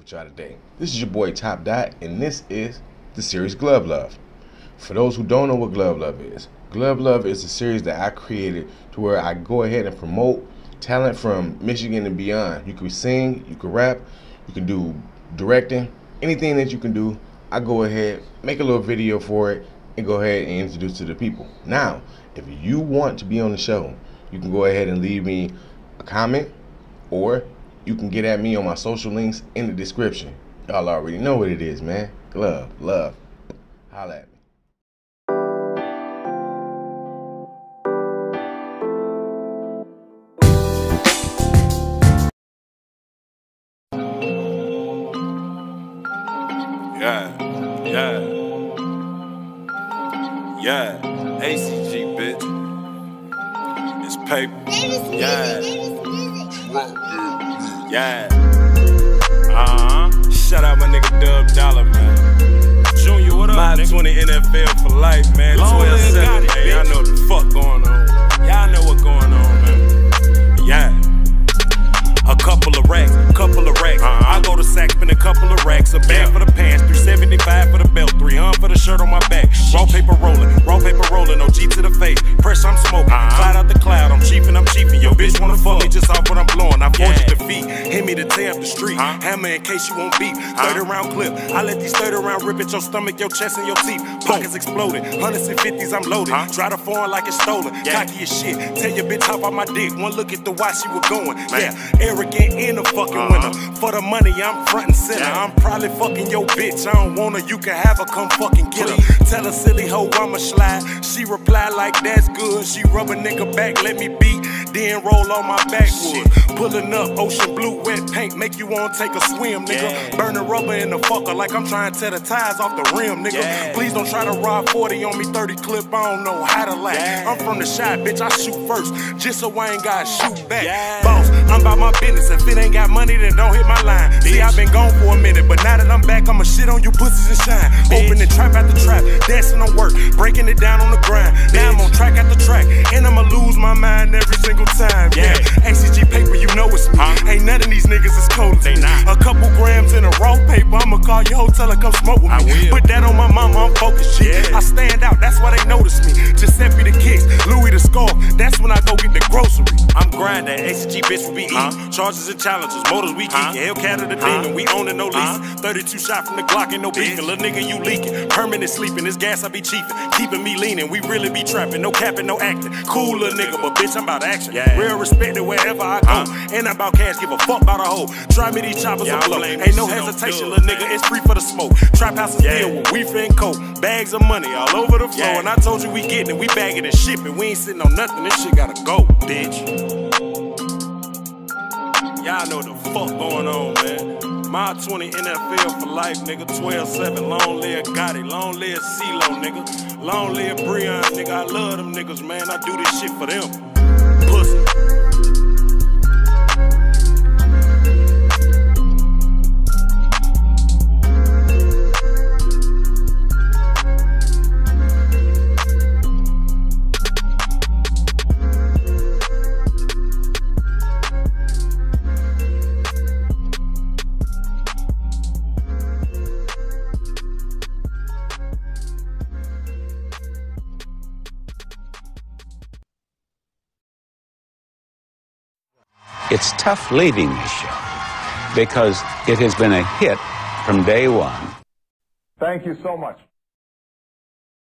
with y'all today. This is your boy Top Dot, and this is the series Glove Love. For those who don't know what Glove Love is a series that I created to where I go ahead and promote talent from Michigan and beyond. You can sing, you can rap, you can do directing, anything that you can do. I go ahead, make a little video for it, and go ahead and introduce it to the people. Now, if you want to be on the show, you can go ahead and leave me a comment, or you can get at me on my social links in the description. Y'all already know what it is, man. Glove Love. Holla at me. Yeah, A.C.G, bitch. It's paper. Yeah. Shout out my nigga Dub Dollar, man. Junior, what up, my nigga? 20 NFL for life, man. 12-7, man. Y'all know what the fuck going on. Y'all know what going on, man. Yeah. A couple of racks. I go to Saks, spend a couple of racks. A bag for the pants, $375 for the belt, $300 for the shirt on my back. Raw paper rolling, OG to the face. Pressure, I'm smoking. Cloud out the cloud, I'm chiefing. Yo, bitch wanna fuck me just off what I'm blowing. I forge your defeat, hit me to tear up the street. Hammer in case you won't beat. 30 round clip, I let these 30 round rip at your stomach, your chest, and your teeth. Pockets exploded, 100s and 50s, I'm loaded. Try to foreign like it's stolen, cocky as shit. Tell your bitch hop out my dick, one look at the watch she was going. Yeah, arrogant in the fucking winner. For the money, I'm front and center. I'm probably fucking your bitch. I don't want her, you can have her, come fucking get her. Tell a silly hoe I'ma slide. She replied like that's good. She rub a nigga back, let me beat, then roll on my backwood. Pulling up, ocean blue, wet paint, make you wanna take a swim, nigga. Burning rubber in the fucker like I'm trying to tear the tires off the rim, nigga. Please don't try to rob 40 on me, 30 clip, I don't know how to lie. I'm from the shot, bitch, I shoot first, just so I ain't gotta shoot back. Boss, I'm about my business. If it ain't got money, then don't hit my line. See, I've been gone for a minute, but now that I'm back, I'ma shit on you pussies and shine. Opening trap after trap, dancing on work, breaking it down on the grind. Now I'm on track after track, and I'ma lose my mind every single time. Yeah, A.C.G paper, you know it's me. Ain't none of these niggas as cold as me. A couple grams in a raw paper, I'ma call your hotel and come smoke with me. Put that on my mama, I'm focused, shit. I stand out, that's why they notice me. Giuseppe the kicks, Louis the scarf, that's when I go get the grocery. I'm grinding, A.C.G bitch will be eating. Charges and challenges, motors we geeking. Hellcat of the demon, we ownin' no lease. 32 shot from the Glock, ain't no beefing. Little nigga, you leaking. Permanent sleeping, this gas I be chiefin'. Keeping me leaning, we really be trapping. No capping, no acting. Cool little nigga, but bitch, I'm about action. Real respected wherever I go. And I'm about cash, give a fuck about a hoe. Try me, these choppers will blow. Ain't no hesitation, little nigga, it's free for the smoke. Trap house is filled with weed and coke. Bags of money all over the floor. And I told you we getting it, we bagging and shipping. We ain't sitting on nothing, this shit gotta go, bitch. Y'all know the fuck going on, man. My 20 NFL for life, nigga. 12-7, long live Gotti, long live CeeLo, nigga. Long live Breon, nigga. I love them niggas, man. I do this shit for them. Pussy. It's tough leaving this show because it has been a hit from day one. Thank you so much.